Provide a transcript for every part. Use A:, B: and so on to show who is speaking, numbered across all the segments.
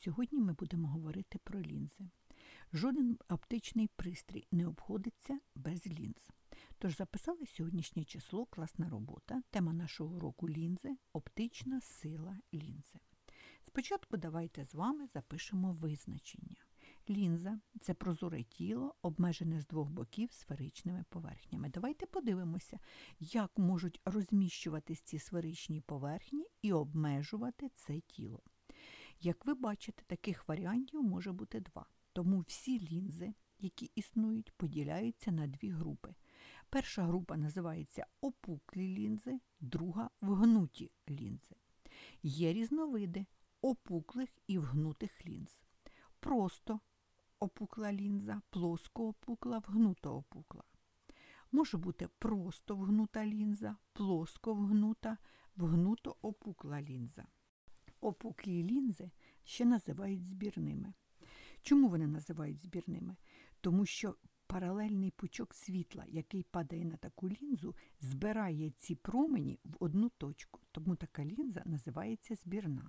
A: Сьогодні ми будемо говорити про лінзи. Жоден оптичний пристрій не обходиться без лінз. Тож записали сьогоднішнє число, класна робота. Тема нашого уроку – лінзи, оптична сила лінзи. Спочатку давайте з вами запишемо визначення. Лінза – це прозоре тіло, обмежене з двох боків сферичними поверхнями. Давайте подивимося, як можуть розміщуватись ці сферичні поверхні і обмежувати це тіло. Як ви бачите, таких варіантів може бути два. Тому всі лінзи, які існують, поділяються на дві групи. Перша група називається опуклі лінзи, друга – вгнуті лінзи. Є різновиди опуклих і вгнутих лінз. Просто опукла лінза, плоско опукла, вгнуто опукла. Може бути просто вгнута лінза, плоско вгнута, вгнуто опукла лінза. Опуклі лінзи ще називають збірними. Чому вони називають збірними? Тому що паралельний пучок світла, який падає на таку лінзу, збирає ці промені в одну точку. Тому така лінза називається збірна.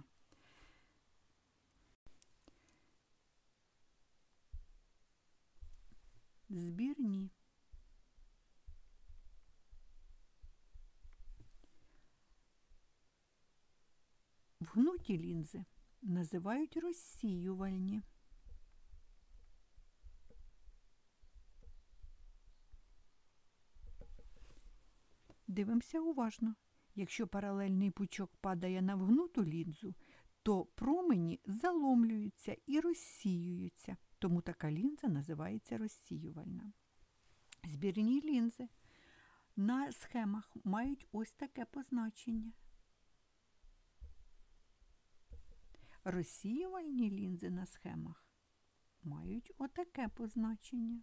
A: Збірні. Вгнуті лінзи називають розсіювальні. Дивимося уважно. Якщо паралельний пучок падає на вгнуту лінзу, то промені заломлюються і розсіюються. Тому така лінза називається розсіювальна. Збірні лінзи на схемах мають ось таке позначення. Розсіювальні лінзи на схемах мають отаке позначення.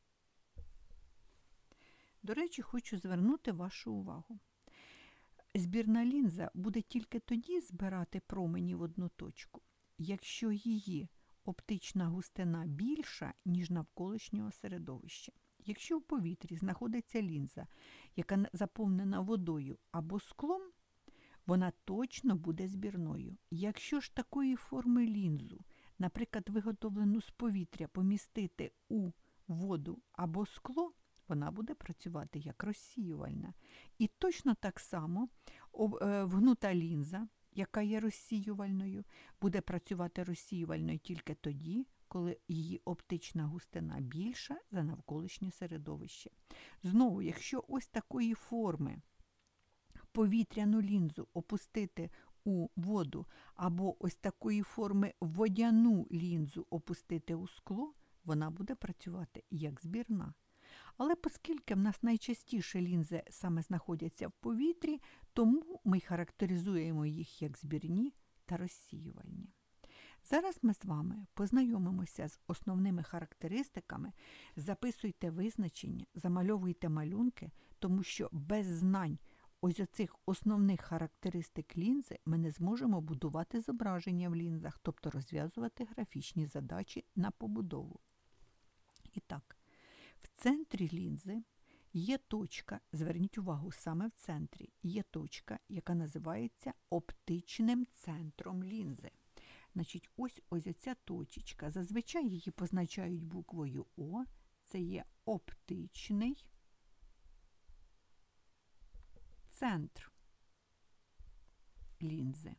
A: До речі, хочу звернути вашу увагу. Збірна лінза буде тільки тоді збирати промені в одну точку, якщо її оптична густина більша, ніж навколишнього середовища. Якщо в повітрі знаходиться лінза, яка заповнена водою або склом, вона точно буде збірною. Якщо ж такої форми лінзу, наприклад, виготовлену з повітря, помістити у воду або скло, вона буде працювати як розсіювальна. І точно так само вгнута лінза, яка є розсіювальною, буде працювати розсіювальною тільки тоді, коли її оптична густина більша за навколишнє середовище. Знову, якщо ось такої форми повітряну лінзу опустити у воду, або ось такої форми водяну лінзу опустити у скло, вона буде працювати як збірна. Але оскільки в нас найчастіше лінзи саме знаходяться в повітрі, тому ми характеризуємо їх як збірні та розсіювальні. Зараз ми з вами познайомимося з основними характеристиками, записуйте визначення, замальовуйте малюнки, тому що без знань ось оцих основних характеристик лінзи ми не зможемо будувати зображення в лінзах, тобто розв'язувати графічні задачі на побудову. І так, в центрі лінзи є точка, зверніть увагу, саме в центрі є точка, яка називається оптичним центром лінзи. Значить, ось ця точечка, зазвичай її позначають буквою О, це є оптичний центр лінзи.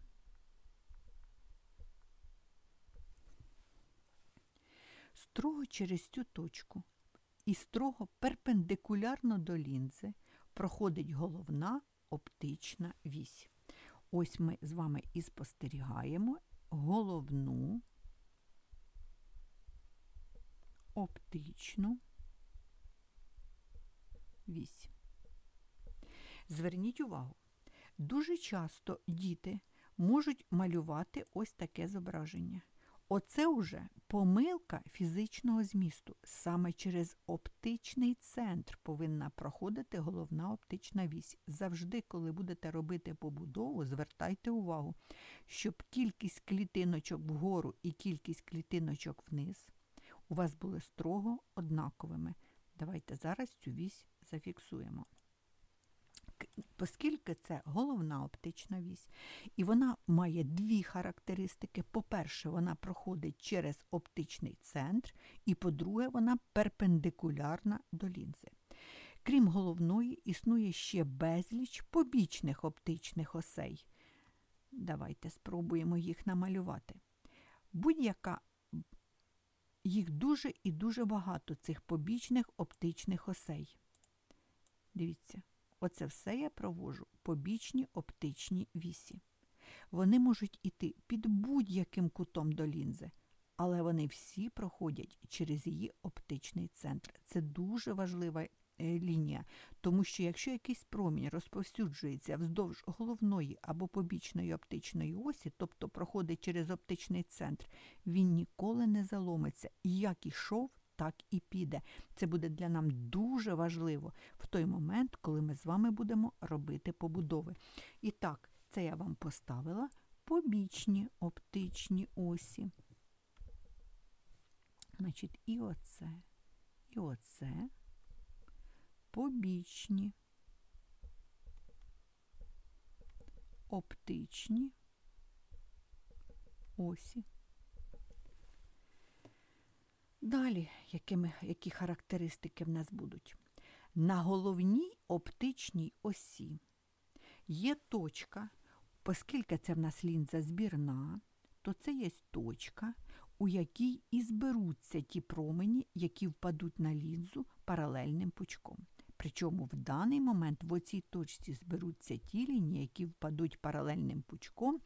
A: Строго через цю точку і строго перпендикулярно до лінзи проходить головна оптична вісь. Ось ми з вами і спостерігаємо головну оптичну вісь. Зверніть увагу, дуже часто діти можуть малювати ось таке зображення. Оце вже помилка фізичного змісту. Саме через оптичний центр повинна проходити головна оптична вісь. Завжди, коли будете робити побудову, звертайте увагу, щоб кількість клітиночок вгору і кількість клітиночок вниз у вас були строго однаковими. Давайте зараз цю вісь зафіксуємо. оскільки це головна оптична вісь. І вона має дві характеристики. По-перше, вона проходить через оптичний центр, і по-друге, вона перпендикулярна до лінзи. Крім головної, існує ще безліч побічних оптичних осей. Давайте спробуємо їх намалювати. Їх дуже і дуже багато, цих побічних оптичних осей. Дивіться, оце все я проводжу побічні оптичні вісі. Вони можуть іти під будь-яким кутом до лінзи, але вони всі проходять через її оптичний центр. Це дуже важлива лінія, тому що якщо якийсь промінь розповсюджується вздовж головної або побічної оптичної осі, тобто проходить через оптичний центр, він ніколи не заломиться. І як ішов, так і піде. Це буде для нас дуже важливо в той момент, коли ми з вами будемо робити побудови. І так, це я вам поставила побічні оптичні осі. Значить, і оце побічні оптичні осі. Далі, які характеристики в нас будуть? На головній оптичній осі є точка, оскільки це в нас лінза збірна, то це є точка, у якій і зберуться ті промені, які впадуть на лінзу паралельним пучком. Причому в даний момент в оцій точці зберуться ті лінії, які впадуть паралельним пучком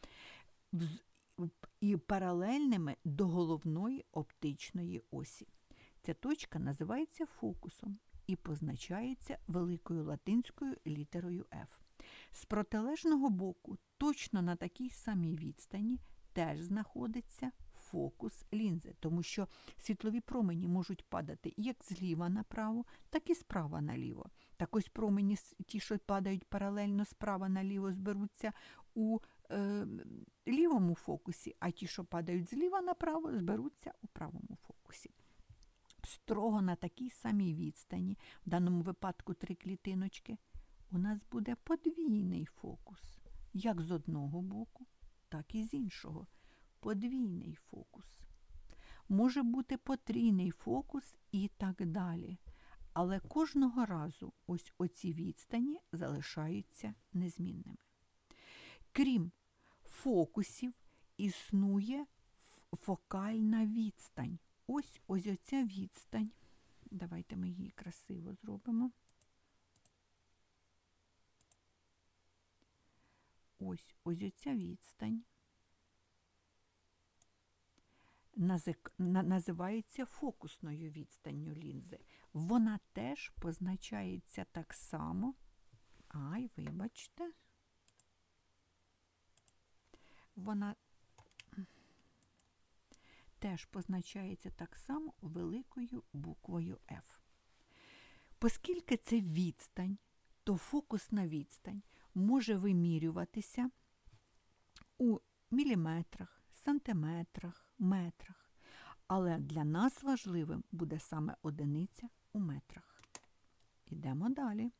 A: і паралельними до головної оптичної осі. Ця точка називається фокусом і позначається великою латинською літерою F. З протилежного боку, точно на такій самій відстані, теж знаходиться фокус лінзи, тому що світлові промені можуть падати як зліва направо, так і справа наліво. Так ось промені, ті, що падають паралельно справа наліво, зберуться у лівому фокусі, а ті, що падають зліва направо, зберуться у правому фокусі. Строго на такій самій відстані, в даному випадку 3 клітиночки, у нас буде подвійний фокус. Як з одного боку, так і з іншого. Подвійний фокус. Може бути потрійний фокус і так далі. Але кожного разу ось оці відстані залишаються незмінними. Крім фокусів, існує фокальна відстань. Ось оця відстань. Давайте ми її красиво зробимо. Ось оця відстань називається фокусною відстанню лінзи. Вона теж позначається так само. Вибачте. Вона теж позначається так само великою буквою F. Оскільки це відстань, то фокусна відстань може вимірюватися у міліметрах, сантиметрах, метрах. Але для нас важливим буде саме одиниця у метрах. Ідемо далі.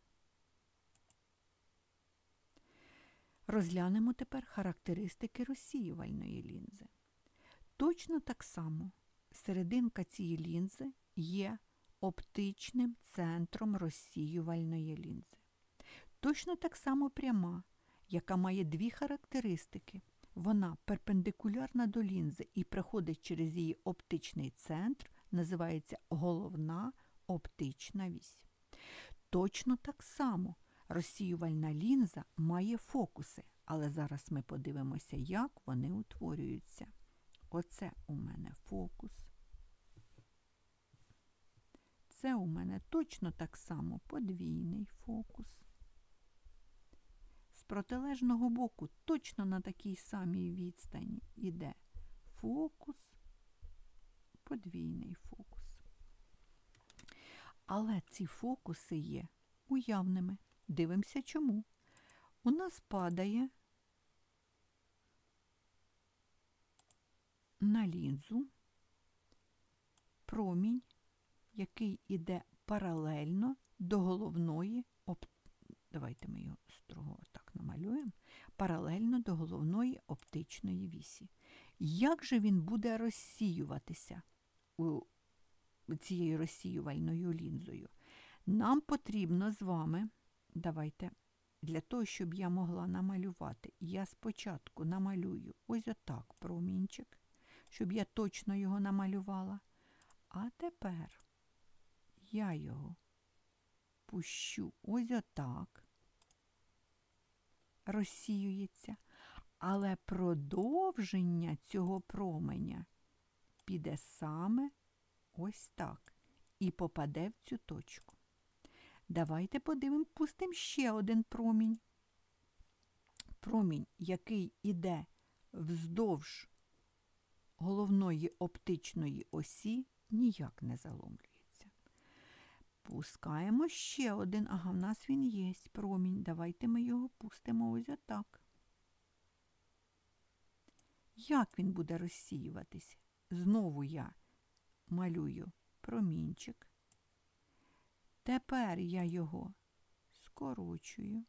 A: Розглянемо тепер характеристики розсіювальної лінзи. Точно так само серединка цієї лінзи є оптичним центром розсіювальної лінзи. Точно так само пряма, яка має дві характеристики. Вона перпендикулярна до лінзи і проходить через її оптичний центр, називається головна оптична вісь. Точно так само розсіювальна лінза має фокуси, але зараз ми подивимося, як вони утворюються. Оце у мене фокус. Це у мене точно так само подвійний фокус. З протилежного боку точно на такій самій відстані йде фокус, подвійний фокус. Але ці фокуси є уявними. Дивимося чому. У нас падає на лінзу промінь, який йде паралельно до головної давайте ми його строго так намалюємо, паралельно до головної оптичної вісі. Як же він буде розсіюватися цією розсіювальною лінзою? Нам потрібно з вами, давайте, для того, щоб я могла намалювати, я спочатку намалюю ось отак промінчик, щоб я точно його намалювала. А тепер я його пущу ось отак, розсіюється, але продовження цього променя піде саме ось так і попаде в цю точку. Давайте подивимо, пустимо ще один промінь. Промінь, який іде вздовж головної оптичної осі, ніяк не заломлюється. Пускаємо ще один. Ага, в нас він є, промінь. Давайте ми його пустимо ось отак. Як він буде розсіюватися? Знову я малюю промінчик. Тепер я його скорочую.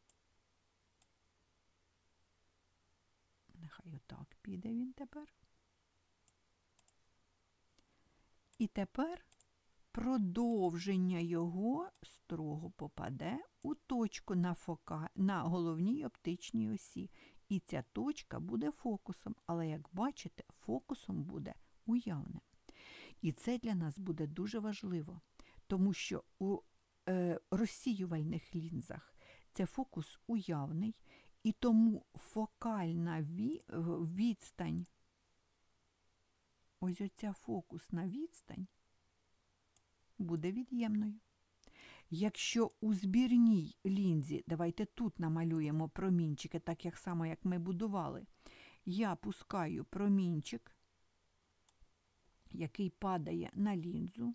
A: Нехай отак піде він тепер. І тепер продовження його строго попаде у точку на головній оптичній осі. І ця точка буде фокусом, але, як бачите, фокусом буде уявним. І це для нас буде дуже важливо, тому що у розсіювальних лінзах це фокус уявний, і тому фокальна відстань, ось оця фокусна відстань, буде від'ємною. Якщо у збірній лінзі, давайте тут намалюємо промінчики, так як само, як ми будували, я пускаю промінчик, який падає на лінзу.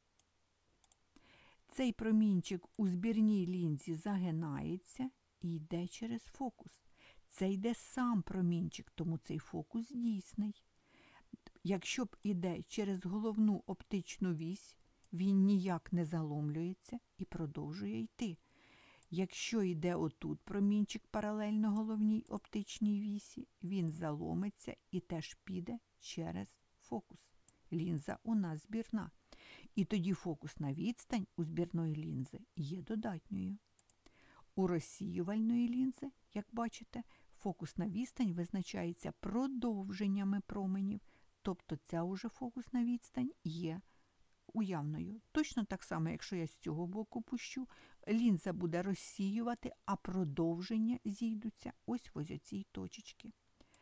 A: Цей промінчик у збірній лінзі загинається і йде через фокус. Це йде сам промінчик, тому цей фокус дійсний. Якщо б іде через головну оптичну вісь, він ніяк не заломлюється і продовжує йти. Якщо йде отут промінчик паралельно головній оптичній вісі, він заломиться і теж піде через фокус. Лінза у нас збірна. І тоді фокусна відстань у збірної лінзи є додатньою. У розсіювальної лінзи, як бачите, фокусна відстань визначається продовженнями променів, тобто ця уже фокусна відстань є уявною. Точно так само, якщо я з цього боку пущу, лінза буде розсіювати, а продовження зійдуться ось в ось цій точечці.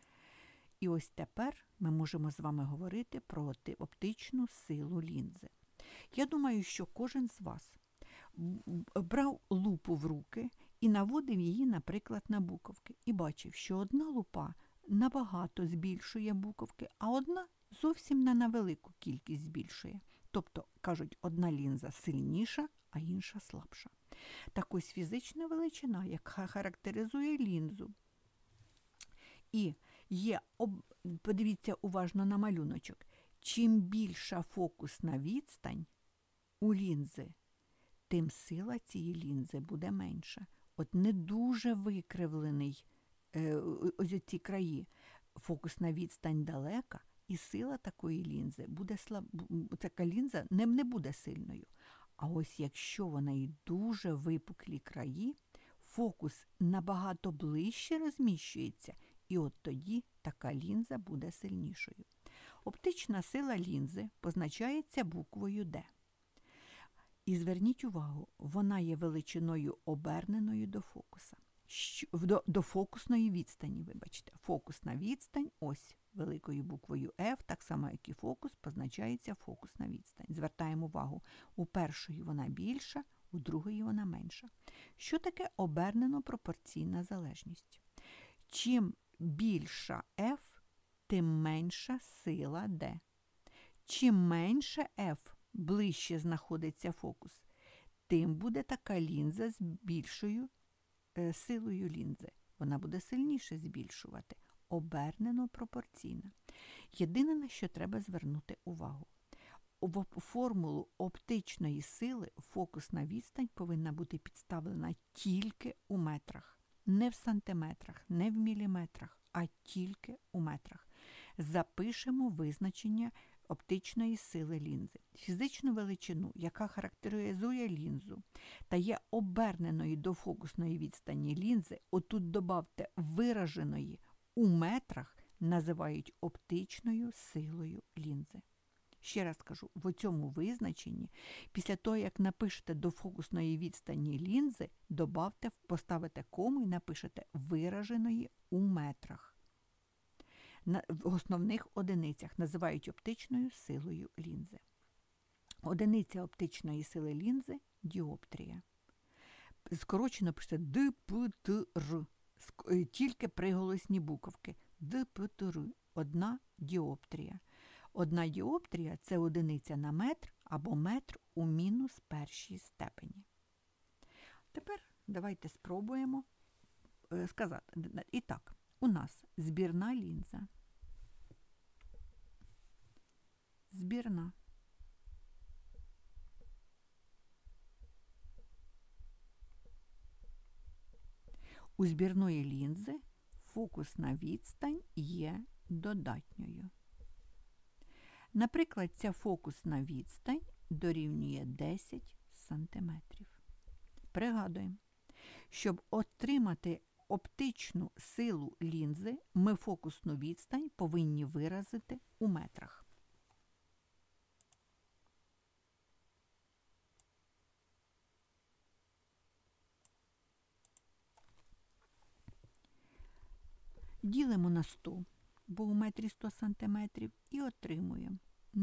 A: І ось тепер ми можемо з вами говорити про оптичну силу лінзи. Я думаю, що кожен з вас брав лупу в руки і наводив її, наприклад, на буковки. І бачив, що одна лупа набагато збільшує буковки, а одна зовсім не на велику кількість збільшує. Тобто, кажуть, одна лінза сильніша, а інша слабша. Так ось фізична величина, яка характеризує лінзу. І є, подивіться уважно на малюночок, чим більша фокусна відстань у лінзи, тим сила цієї лінзи буде менша. От не дуже викривлений ось ці краї. Фокусна відстань далека, і сила такої лінзи буде така лінза не буде сильною. А ось якщо вона і дуже випуклі краї, фокус набагато ближче розміщується, і от тоді така лінза буде сильнішою. Оптична сила лінзи позначається буквою D. І зверніть увагу, вона є величиною оберненою до фокуса. До фокусної відстані, вибачте. Фокусна відстань, ось великою буквою F, так само, як і фокус, позначається фокусна відстань. Звертаємо увагу, у першої вона більша, у другої вона менша. Що таке обернено пропорційна залежність? Чим більша F, тим менша сила D. Чим менше F, ближче знаходиться фокус, тим буде така лінза з більшою силою лінзи. Вона буде сильніше збільшувати. Обернено пропорційна. Єдине, на що треба звернути увагу. в формулу оптичної сили фокусна відстань повинна бути підставлена тільки у метрах. Не в сантиметрах, не в міліметрах, а тільки у метрах. Запишемо визначення оптичної сили лінзи. Фізичну величину, яка характеризує лінзу та є оберненою до фокусної відстані лінзи, отут добавте вираженої у метрах, називають оптичною силою лінзи. Ще раз кажу, в цьому визначенні, після того, як напишете до фокусної відстані лінзи, поставите кому і напишете вираженої у метрах. В основних одиницях називають оптичною силою лінзи. Одиниця оптичної сили лінзи – діоптрія. Скорочено пишете ДПТР, тільки приголосні буковки. ДПТР – одна діоптрія. Одна діоптрія – це одиниця на метр або метр у мінус першій степені. Тепер давайте спробуємо сказати. І так, у нас збірна лінза. Збірна. У збірної лінзи фокусна відстань є додатньою. Наприклад, ця фокусна відстань дорівнює 10 см. Пригадуємо, щоб отримати оптичну силу лінзи, ми фокусну відстань повинні виразити у метрах. Ділимо на 100, бо у метрі 100 см, і отримуємо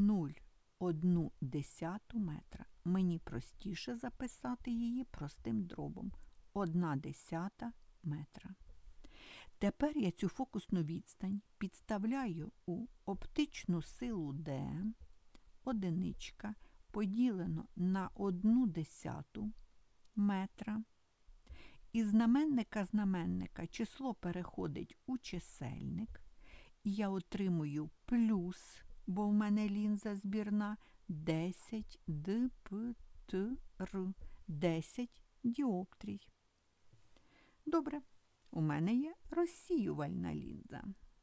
A: 0,1 метра. Мені простіше записати її простим дробом. 1/10 метра. Тепер я цю фокусну відстань підставляю у оптичну силу D, одиничка, поділено на 1/10 метра. Із знаменника число переходить у чисельник, і я отримую плюс, бо в мене лінза збірна, 10 ДПТР, 10 діоптрій. Добре, у мене є розсіювальна лінза.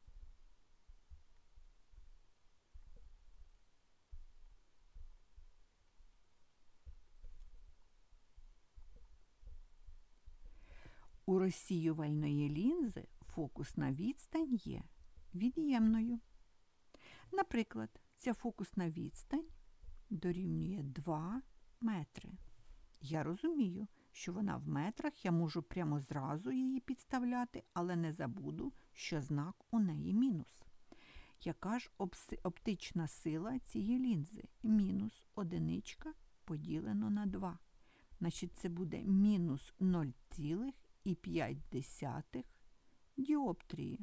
A: У розсіювальної лінзи фокусна відстань є від'ємною. Наприклад, ця фокусна відстань дорівнює 2 метри. Я розумію, що вона в метрах, я можу прямо зразу її підставляти, але не забуду, що знак у неї мінус. Яка ж оптична сила цієї лінзи? Мінус 1 поділено на 2. Значить, це буде мінус 0,5 діоптрії.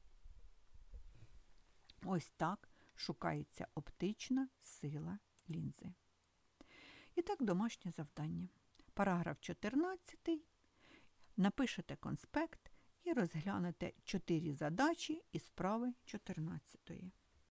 A: Ось так шукається оптична сила лінзи. І так, домашнє завдання. Параграф 14. Напишете конспект і розглянете 4 задачі із вправи 14.